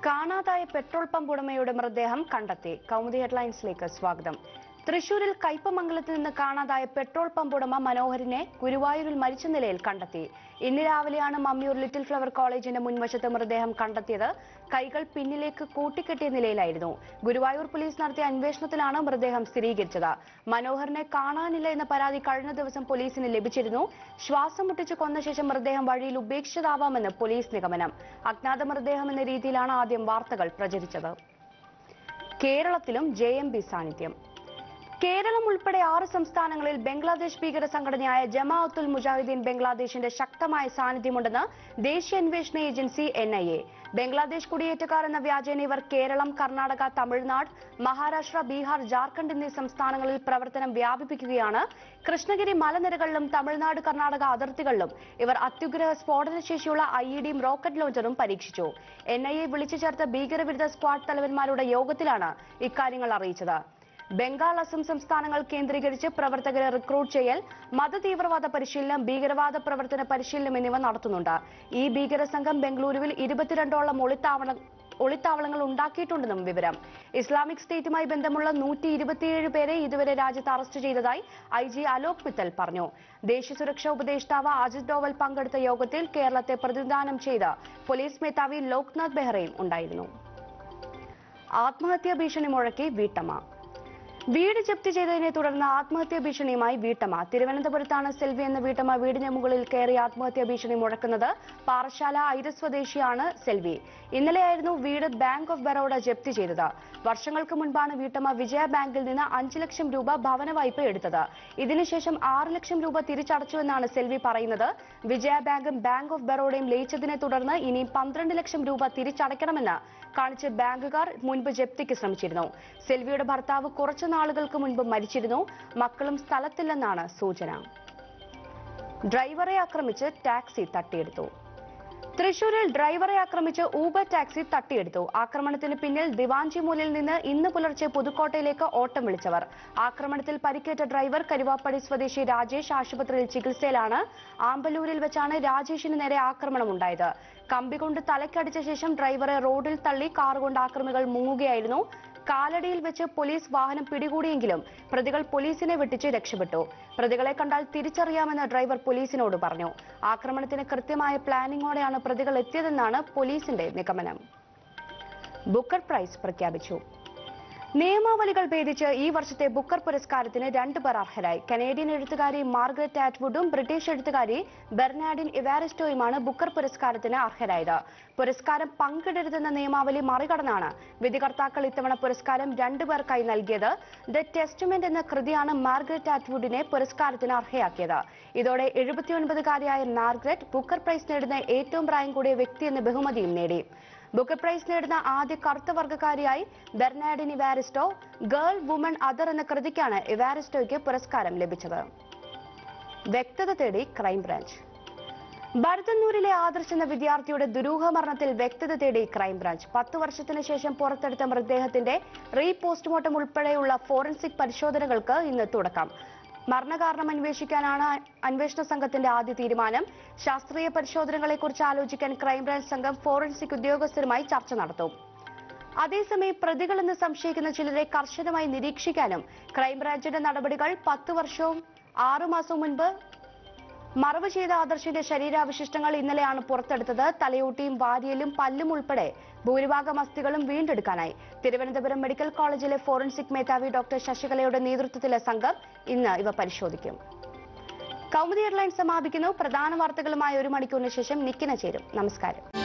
കാണാതായ petrol pump ഉടമയുടെ മൃതദേഹം കണ്ടെത്തി. കൗമുദി ഹെഡ്ലൈൻസിലേക്ക് സ്വാഗതം. തൃശൂരിൽ കയ്പമംഗലത്ത് നിന്ന് കാണാതായ പെട്രോൾ പമ്പ് ഉടമ മനോഹരനെ ഗുരുവായൂരിൽ മരിച്ച നിലയിൽ കണ്ടെത്തി. ഇന്ന് രാവിലെയാണ് മമ്മിയൂർ ലിറ്റിൽ ഫ്ലവർ കോളേജിന്റെ മുൻവശത്ത് മൃതദേഹം കണ്ടെത്തിയത്. കൈകൾ പിന്നിലേക്ക് കൂട്ടിക്കെട്ടിയ നിലയിലായിരുന്നു. ഗുരുവായൂർ പോലീസ് നടത്തിയ അന്വേഷണത്തിലാണ് മൃതദേഹം സ്ഥിരീകരിച്ചത്. മനോഹരനെ കാണാനില്ല എന്ന പരാതി കഴിഞ്ഞ ദിവസം പോലീസിന് ലഭിച്ചിരുന്നു. ശ്വാസം മുട്ടിച്ച് കൊന്ന ശേഷം മൃതദേഹം വഴിയിൽ ഉപേക്ഷിച്ചതാവാമെന്ന് പോലീസ് നിഗമനം. അജ്ഞാത മൃതദേഹം എന്ന രീതിയിലാണ് ആദ്യം വാർത്തകൾ പ്രചരിച്ചത്. കേരളത്തിലും JMB സാന്നിധ്യം. കേരളം ഉൾപ്പെടെ 6 സംസ്ഥാനങ്ങളിൽ ബംഗ്ലാദേശ് ഭീകര സംഘടനയായ ജമാഅത്തുൽ മുജാഹിദീൻ ബംഗ്ലാദേശിന്റെ ശക്തമായ സാന്നിധ്യമുണ്ടെന്ന് ദേശീയ അന്വേഷണ ഏജൻസി NIA. ബംഗ്ലാദേശ് കുടിയേറ്റക്കാർ എന്ന വ്യാജേന ഇവർ കേരളം, കർണാടക, തമിഴ്നാട്, മഹാരാഷ്ട്ര, ബീഹാർ, ജാർഖണ്ഡ് എന്നീ സംസ്ഥാനങ്ങളിൽ പ്രവർത്തനം വ്യാപിപ്പിക്കുകയാണ്. കൃഷ്ണഗിരി മലനിരകളിലും തമിഴ്നാട്, കർണാടക അതിർത്തികളിലും ഇവർ അത്യുഗ്രഹ സ്ഫോടനശേഷിയുള്ള IEDയും റോക്കറ്റ് ലോഞ്ചറും പരീക്ഷിച്ചു. NIA വിളിച്ചു ചേർത്ത ഭീകരവിരുദ്ധ സ്ക്വാഡ് തലവന്മാരുടെ യോഗത്തിലാണ് ഇക്കാര്യങ്ങൾ അറിയിച്ചത്. ബംഗാൾ, അസം സംസ്ഥാനങ്ങൾ കേന്ദ്രീകരിച്ച് പ്രവർത്തകരെ റിക്രൂട്ട് ചെയ്യൽ, മതതീവ്രവാദ പരിശീലനം, ഭീകരവാദ പ്രവർത്തന പരിശീലനം എന്നിവ നടത്തുന്നുണ്ട്. ഈ ഭീകര സംഘം ബംഗളൂരുവിൽ 22ഓളം ഒളിത്താവളങ്ങൾ ഉണ്ടാക്കിയിട്ടുണ്ടെന്നും വിവരം. ഇസ്ലാമിക് സ്റ്റേറ്റുമായി ബന്ധമുള്ള 127 പേരെ ഇതുവരെ രാജ്യത്ത് അറസ്റ്റ് ചെയ്തതായി IG അലോക് മിത്തൽ പറഞ്ഞു. ദേശീയ സുരക്ഷാ ഉപദേഷ്ടാവ് അജിത് ഡോവൽ പങ്കെടുത്ത യോഗത്തിൽ കേരളത്തെ പ്രതിനിധാനം ചെയ്ത് പോലീസ് മേധാവി ലോക്നാഥ് ബെഹ്റയും ഉണ്ടായിരുന്നു. ആത്മഹത്യാ ഭീഷണി മുഴക്കി വീട്ടമ്മ. വീട് ജപ്തി ചെയ്തതിനെ തുടർന്ന് ആത്മഹത്യാ ഭീഷണിയുമായി വീട്ടമ്മ. തിരുവനന്തപുരത്താണ് സെൽവി എന്ന വീട്ടമ്മ വീടിന് മുകളിൽ കയറി ആത്മഹത്യാ ഭീഷണി മുഴക്കുന്നത്. പാറശാല ഐര സ്വദേശിയാണ് സെൽവി. ഇന്നലെയായിരുന്നു വീട് ബാങ്ക് ഓഫ് ബറോഡ ജപ്തി ചെയ്തത്. വർഷങ്ങൾക്ക് മുൻപാണ് വീട്ടമ്മ വിജയ ബാങ്കിൽ നിന്ന് 5 ലക്ഷം രൂപ ഭവന വായ്പ എടുത്തത്. ഇതിനുശേഷം 6 ലക്ഷം രൂപ തിരിച്ചടച്ചുവെന്നാണ് സെൽവി പറയുന്നത്. വിജയ ബാങ്കും ബാങ്ക് ഓഫ് ബറോഡയും ലയിച്ചതിനെ തുടർന്ന് ഇനിയും 12 ലക്ഷം രൂപ തിരിച്ചടയ്ക്കണമെന്ന് കാണിച്ച് ബാങ്കുകാർ മുൻപ് ജപ്തിക്ക് ശ്രമിച്ചിരുന്നു. സെൽവിയുടെ ഭർത്താവ് കുറച്ചു നാളുകൾക്ക് മുൻപ് മരിച്ചിരുന്നു. മക്കളും സ്ഥലത്തില്ലെന്നാണ് സൂചന. ഡ്രൈവറെ ആക്രമിച്ച് ടാക്സി തട്ടിയെടുത്തു. തൃശൂരിൽ ഡ്രൈവറെ ആക്രമിച്ച് ഊബർ ടാക്സി തട്ടിയെടുത്തു. ആക്രമണത്തിന് പിന്നിൽ ദിവാഞ്ചിമൂലിൽ നിന്ന് ഇന്ന് പുലർച്ചെ പുതുക്കോട്ടയിലേക്ക് ഓട്ടം വിളിച്ചവർ. ആക്രമണത്തിൽ പരിക്കേറ്റ ഡ്രൈവർ കരുവാപ്പടി സ്വദേശി രാജേഷ് ആശുപത്രിയിൽ ചികിത്സയിലാണ്. ആമ്പലൂരിൽ വെച്ചാണ് രാജേഷിന് നേരെ ആക്രമണമുണ്ടായത്. കമ്പി കൊണ്ട് തലയ്ക്കടിച്ച ശേഷം ഡ്രൈവറെ റോഡിൽ തള്ളി കാറുകൊണ്ട് ആക്രമികൾ മുങ്ങുകയായിരുന്നു. കാലടിയിൽ വെച്ച് പോലീസ് വാഹനം പിടികൂടിയെങ്കിലും പ്രതികൾ പോലീസിനെ വെട്ടിച്ച് രക്ഷപ്പെട്ടു. പ്രതികളെ കണ്ടാൽ തിരിച്ചറിയാമെന്ന് ഡ്രൈവർ പോലീസിനോട് പറഞ്ഞു. ആക്രമണത്തിന് കൃത്യമായ പ്ലാനിങ്ങോടെയാണ് പ്രതികൾ എത്തിയതെന്നാണ് പോലീസിന്റെ നിഗമനം. ബുക്കർ പ്രൈസ് പ്രഖ്യാപിച്ചു. നിയമാവലികൾ ഭേദിച്ച് ഈ വർഷത്തെ ബുക്കർ പുരസ്കാരത്തിന് 2 പേർ അർഹരായി. കനേഡിയൻ എഴുത്തുകാരി മാർഗരറ്റ് ആറ്റ്വുഡും ബ്രിട്ടീഷ് എഴുത്തുകാരി ബെർനാഡിൻ ഇവാരിസ്റ്റോയുമാണ് ബുക്കർ പുരസ്കാരത്തിന് അർഹരായത്. പുരസ്കാരം പങ്കിടരുതെന്ന നിയമാവലി മറികടന്നാണ് വിധികർത്താക്കൾ ഇത്തവണ പുരസ്കാരം 2 പേർക്കായി നൽകിയത്. ദ ടെസ്റ്റ്മെന്റ് എന്ന കൃതിയാണ് മാർഗരറ്റ് ആറ്റ്വുഡിനെ പുരസ്കാരത്തിന് അർഹയാക്കിയത്. ഇതോടെ 79-കാരിയായ മാർഗരറ്റ് ബുക്കർ പ്രൈസ് നേടുന്ന ഏറ്റവും പ്രായം കൂടിയ വ്യക്തി എന്ന ബഹുമതിയും നേടി. ബുക്കർ പ്രൈസ് നേടുന്ന ആദ്യ കറുത്ത വർഗ്ഗക്കാരിയായി Bernardine Evaristo. Girl, woman, other എന്ന കൃതിക്കാണ് ഇവാരിസ്റ്റോയ്ക്ക് പുരസ്കാരം ലഭിച്ചത്. വ്യക്തത തേടി ക്രൈംബ്രാഞ്ച്. ഭരതന്നൂരിലെ ആദർശ് എന്ന വിദ്യാർത്ഥിയുടെ ദുരൂഹ മരണത്തിൽ വ്യക്തത തേടി ക്രൈംബ്രാഞ്ച്. 10 വർഷത്തിന് ശേഷം പുറത്തെടുത്ത മൃതദേഹത്തിന്റെ പോസ്റ്റ്മോർട്ടം ഉൾപ്പെടെയുള്ള ഫോറൻസിക് പരിശോധനകൾക്ക് ഇന്ന് തുടക്കം. മരണകാരണം അന്വേഷിക്കാനാണ് അന്വേഷണ സംഘത്തിന്റെ ആദ്യ തീരുമാനം. ശാസ്ത്രീയ പരിശോധനകളെക്കുറിച്ച് ആലോചിക്കാൻ ക്രൈംബ്രാഞ്ച് സംഘം ഫോറൻസിക് ഉദ്യോഗസ്ഥരുമായി ചർച്ച നടത്തും. അതേസമയം പ്രതികളെന്ന് സംശയിക്കുന്ന ചിലരെ കർശനമായി നിരീക്ഷിക്കാനും ക്രൈംബ്രാഞ്ചിന്റെ നടപടികൾ. 10 വർഷവും 6 മാസവും മുൻപ് മറവ് ചെയ്ത ആദർശിന്റെ ശരീരാവശിഷ്ടങ്ങൾ ഇന്നലെയാണ് പുറത്തെടുത്തത്. തലയോട്ടിയും വാരിയലും പല്ലും ഉൾപ്പെടെ ഭൂരിഭാഗം അസ്ഥികളും വീണ്ടെടുക്കാനായി. തിരുവനന്തപുരം മെഡിക്കൽ കോളേജിലെ ഫോറൻസിക് മേധാവി ഡോക്ടർ ശശികലയുടെ നേതൃത്വത്തിലെ സംഘം ഇന്ന് ഇവ പരിശോധിക്കും. കൗമുദി ഹെഡ്ലൈൻസ് സമാപിക്കുന്നു. പ്രധാന വാർത്തകളുമായി 1 മണിക്കൂറിന് ശേഷം നിക്കിന ചേരും. നമസ്കാരം.